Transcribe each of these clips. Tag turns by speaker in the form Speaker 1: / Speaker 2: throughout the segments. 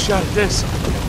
Speaker 1: shot at this.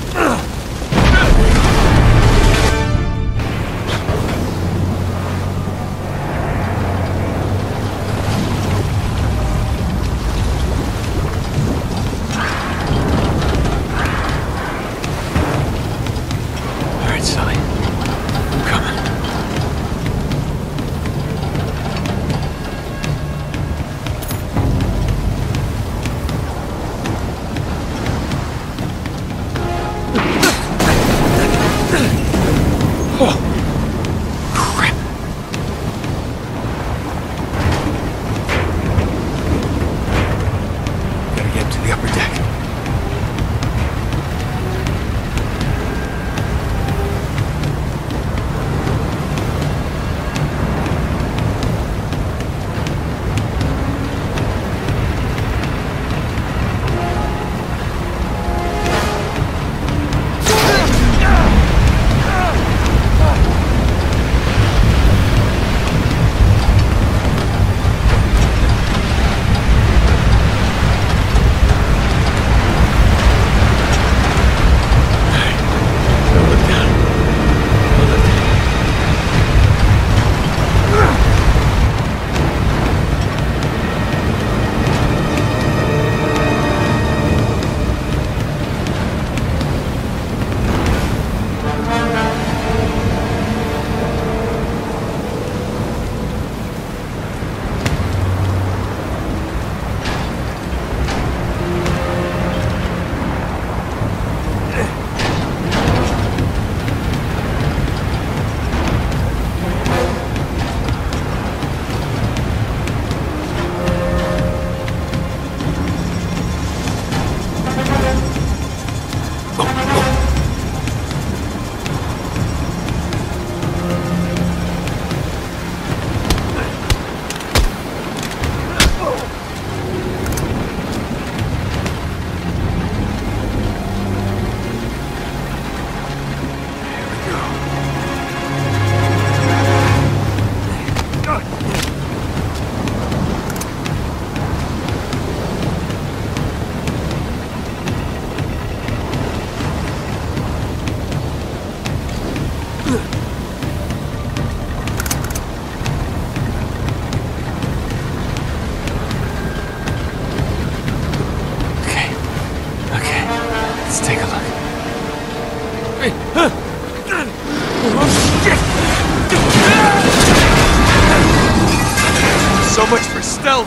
Speaker 2: So much for stealth!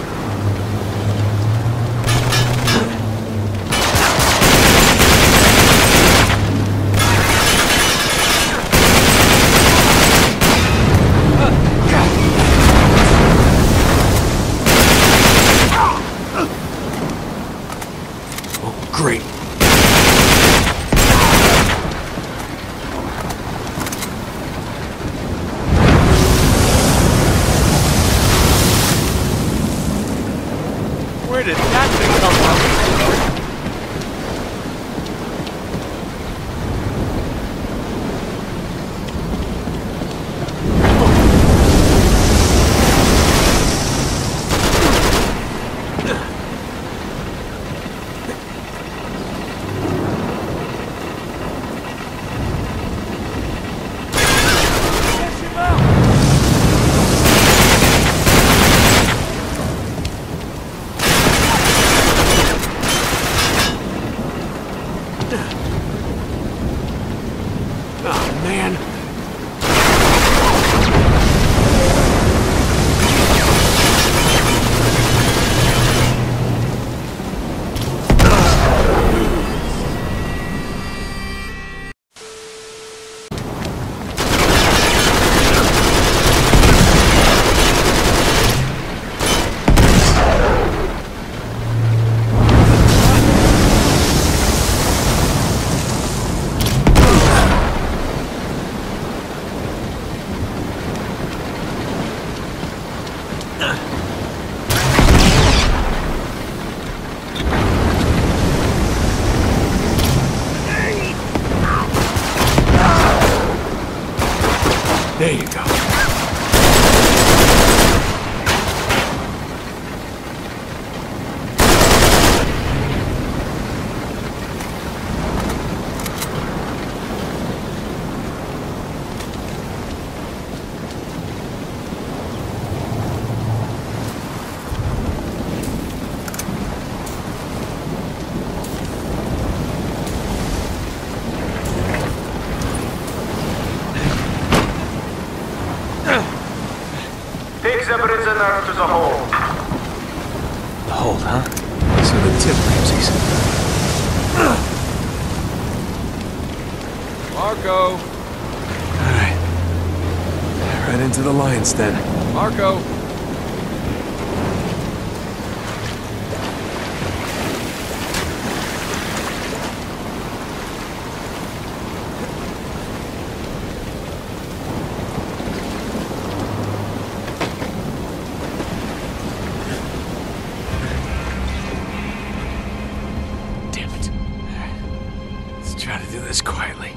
Speaker 1: Oh, great.
Speaker 2: Where did that thing come from?
Speaker 1: Oh, man. There you go.
Speaker 3: enough, there's a hole.
Speaker 1: The hold, huh? So the tip Ramses.
Speaker 2: Marco!
Speaker 1: Alright. Right into the lion's den.
Speaker 2: Marco!
Speaker 1: Damn it. Let's try to do this quietly.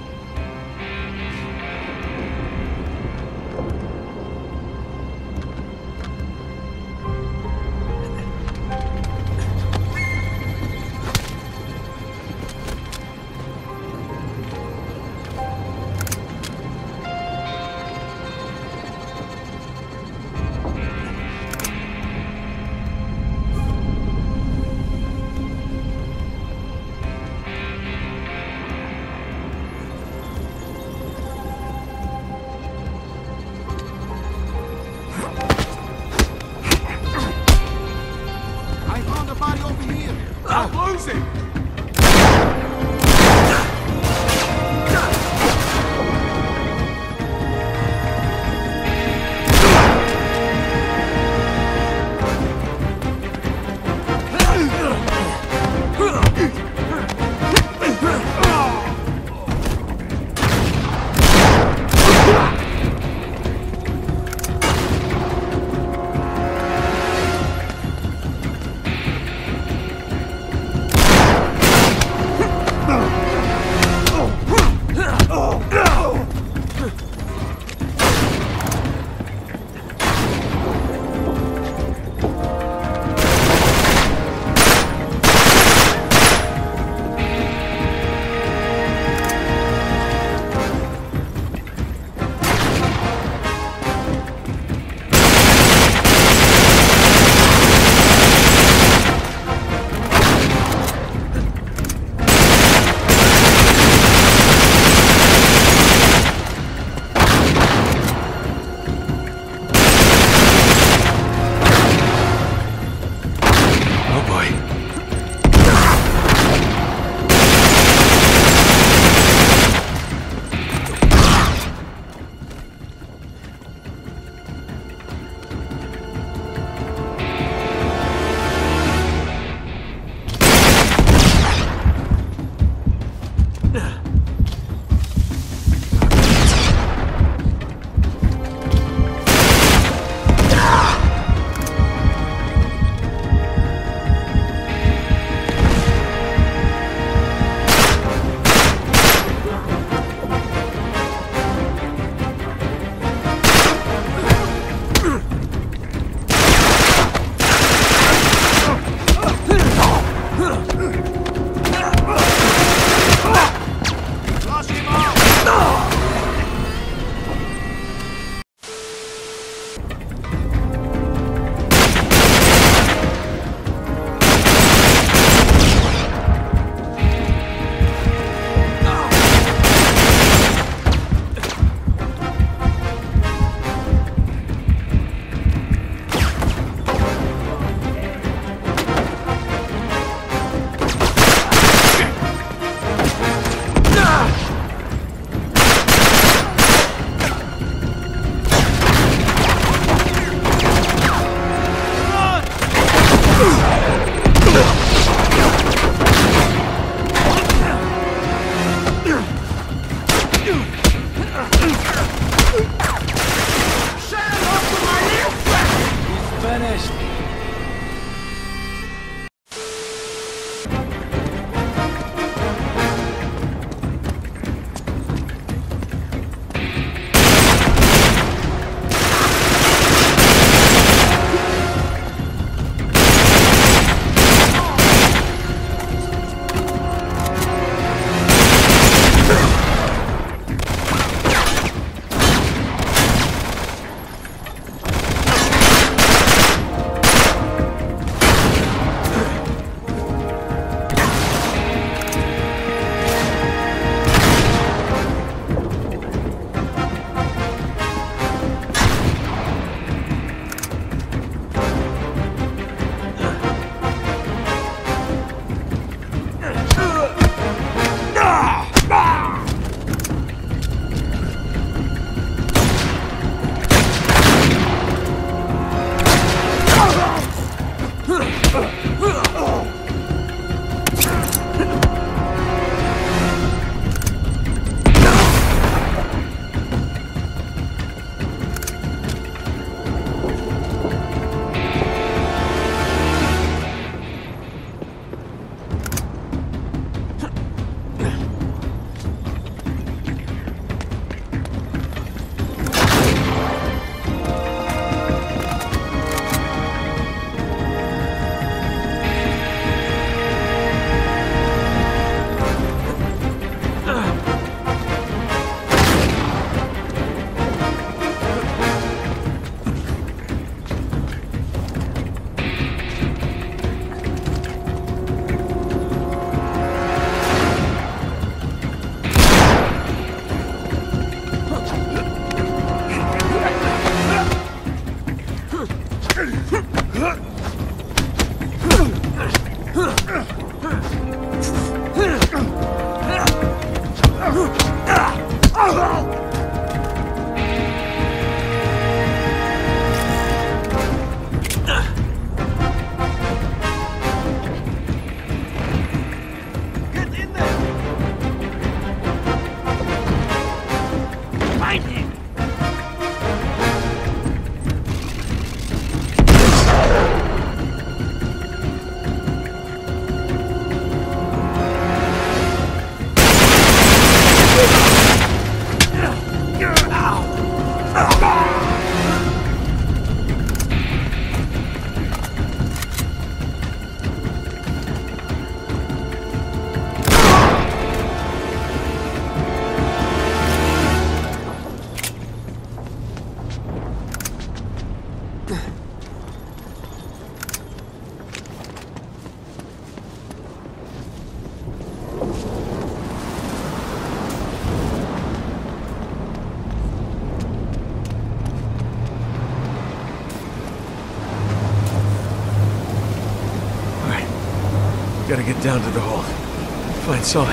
Speaker 1: get down to the hole. Find Sully.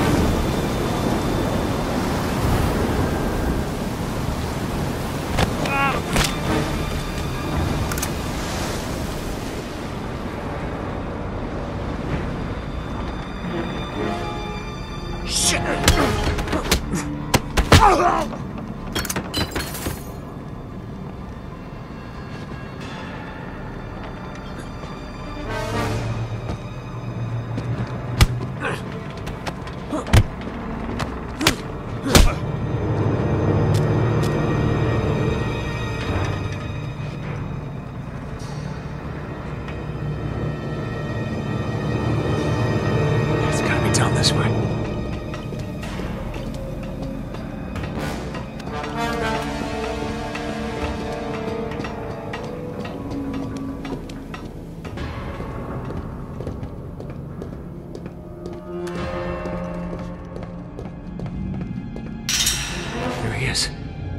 Speaker 1: This way. There he is.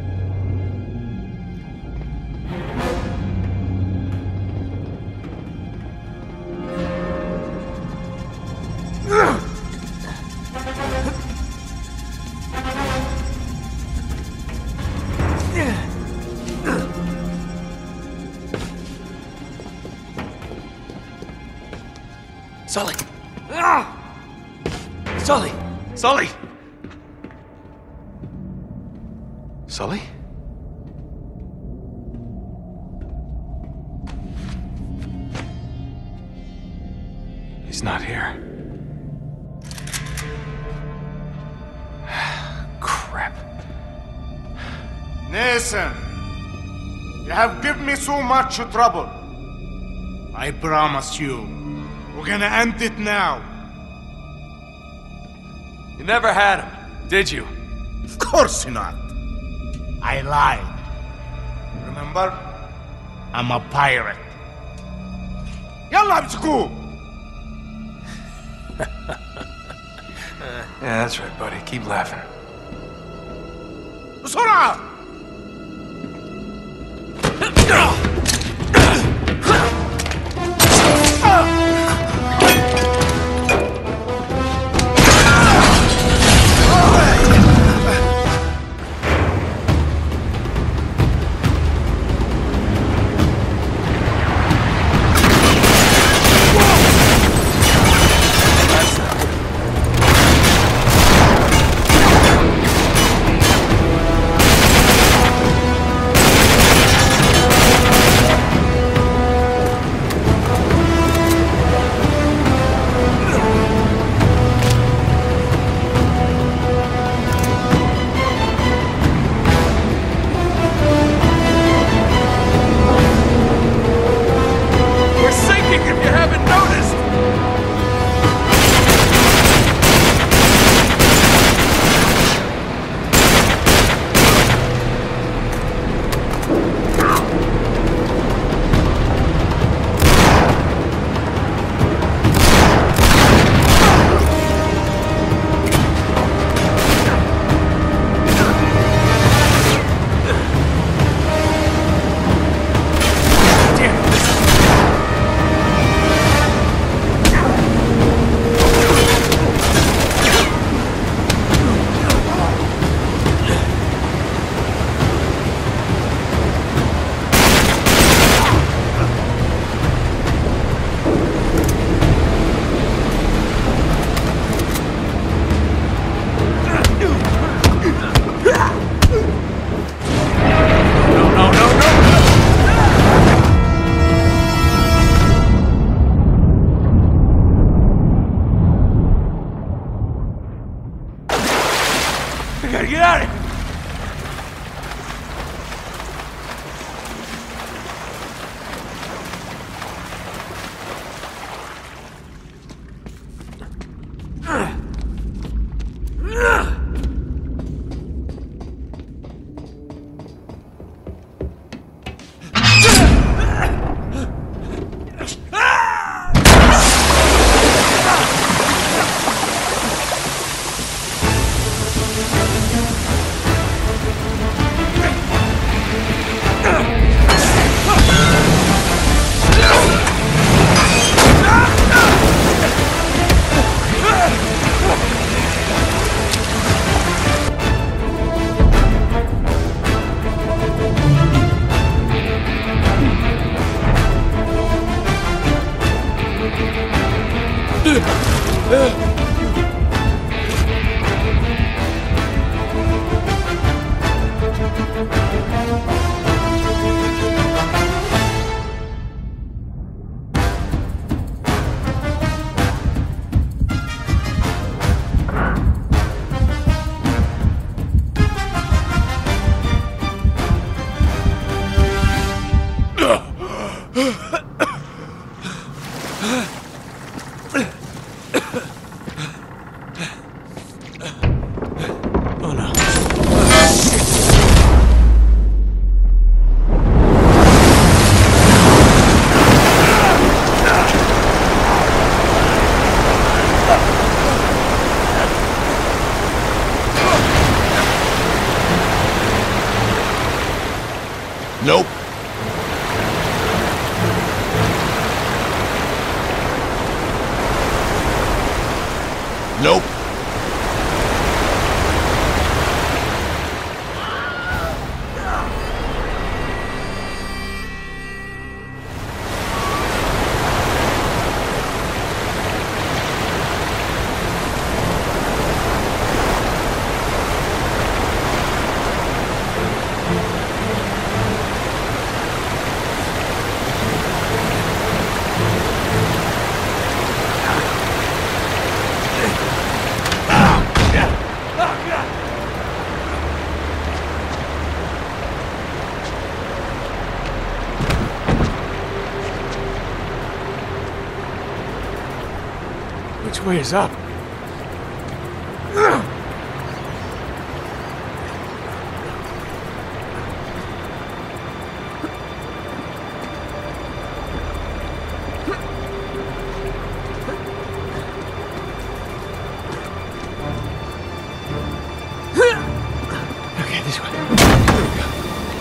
Speaker 1: Sully! Sully!
Speaker 2: Sully!
Speaker 1: Sully? He's not here. Crap.
Speaker 3: Nathan, you have given me so much trouble. I promise you, we're gonna end it now.
Speaker 2: You never had him, did you?
Speaker 3: Of course not. I lied. Remember? I'm a pirate. Yalla بسكو.
Speaker 1: Yeah, that's right, buddy. Keep laughing.
Speaker 3: بسرعة!
Speaker 2: Get out of here!
Speaker 1: Nope. Nope.
Speaker 2: Which way is up? Okay, this way. Here we go.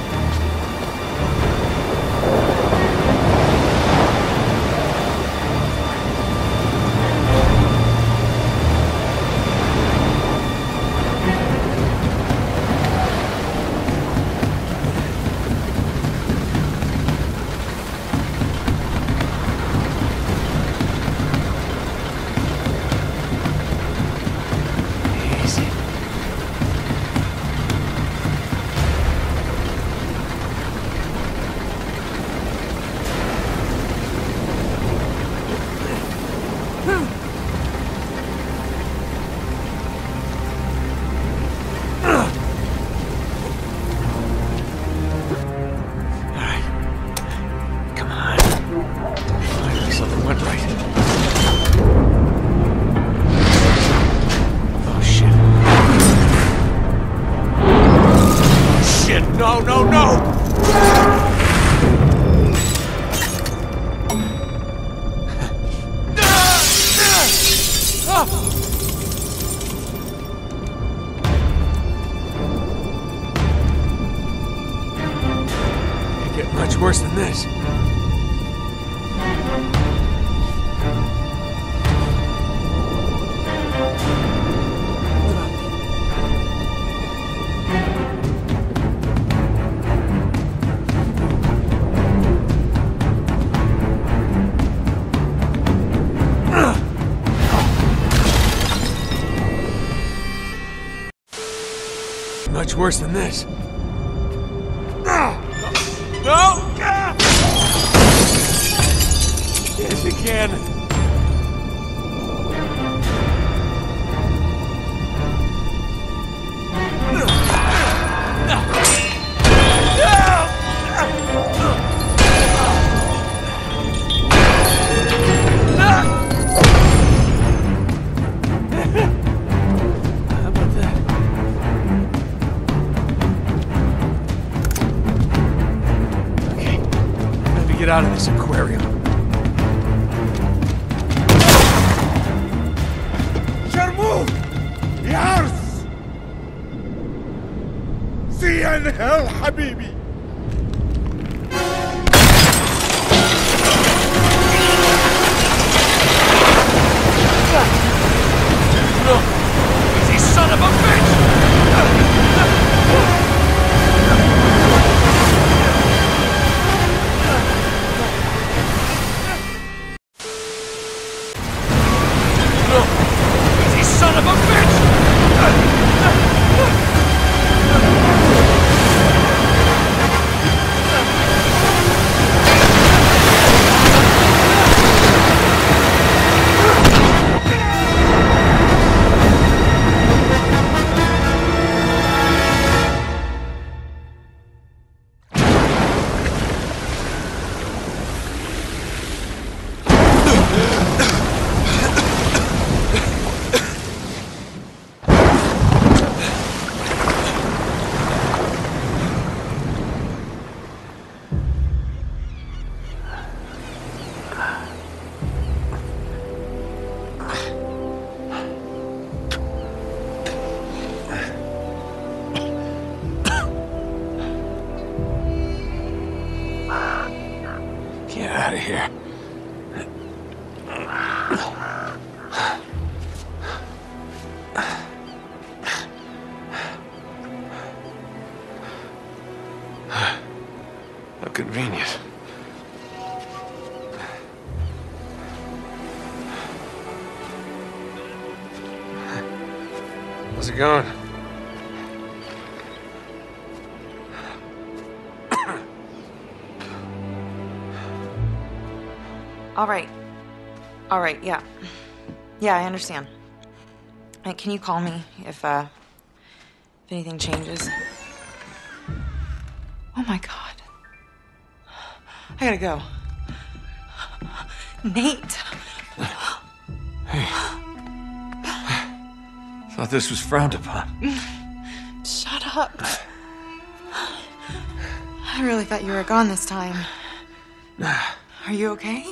Speaker 2: Worse than this. Much worse than this. No! Yes, you can. How about that? Okay, time to get out of this aquarium.
Speaker 3: يارس سي انهل حبيبي
Speaker 2: No! Easy, son of a bitch! No! Easy, son of a bitch!
Speaker 1: here. How convenient. How's it going?
Speaker 4: All right, yeah. Yeah, I understand. Can you call me if anything changes? Oh my God. I gotta go. Nate.
Speaker 1: Hey. Thought this was frowned upon.
Speaker 4: Shut up. I really thought you were gone this time. Are you okay?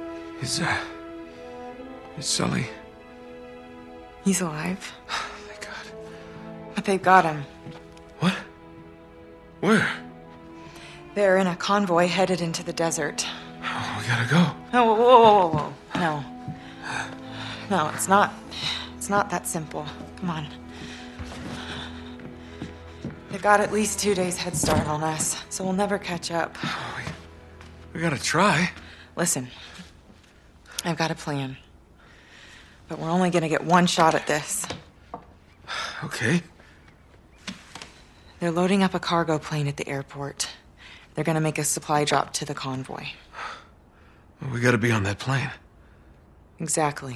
Speaker 1: Is Sully?
Speaker 4: He's alive.
Speaker 1: Thank God.
Speaker 4: But they've got him.
Speaker 1: What? Where?
Speaker 4: They're in a convoy headed into the desert.
Speaker 1: Oh, we gotta go.
Speaker 4: Oh, whoa. No. No, it's not that simple. Come on. They've got at least 2 days head start on us, so we'll never catch up.
Speaker 1: Oh, we gotta try.
Speaker 4: Listen, I've got a plan. But we're only gonna get one shot at this.
Speaker 1: Okay.
Speaker 4: They're loading up a cargo plane at the airport. They're gonna make a supply drop to the convoy.
Speaker 1: Well, we gotta be on that plane.
Speaker 4: Exactly.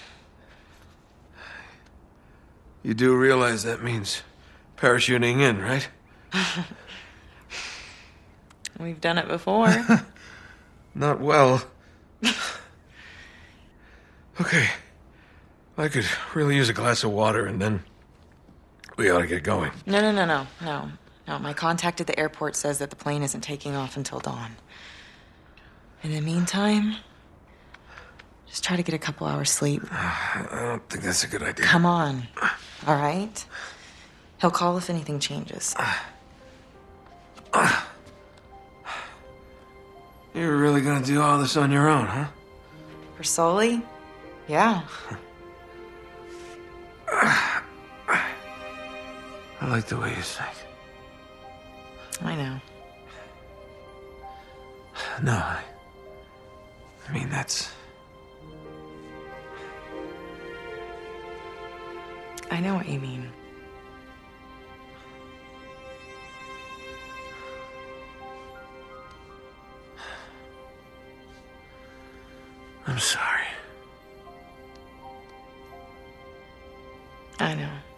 Speaker 1: You do realize that means parachuting in, right?
Speaker 4: We've done it before.
Speaker 1: Not well. Okay. I could really use a glass of water, and then we ought to get going.
Speaker 4: No. My contact at the airport says that the plane isn't taking off until dawn. In the meantime, just try to get a couple hours sleep.
Speaker 1: I don't think that's a good idea.
Speaker 4: Come on. All right? He'll call if anything changes.
Speaker 1: You're really gonna do all this on your own, huh?
Speaker 4: For Sully? Yeah.
Speaker 1: I like the way you think.
Speaker 4: I know.
Speaker 1: No, I mean, that's...
Speaker 4: I know what you mean.
Speaker 1: I'm sorry.
Speaker 4: I know.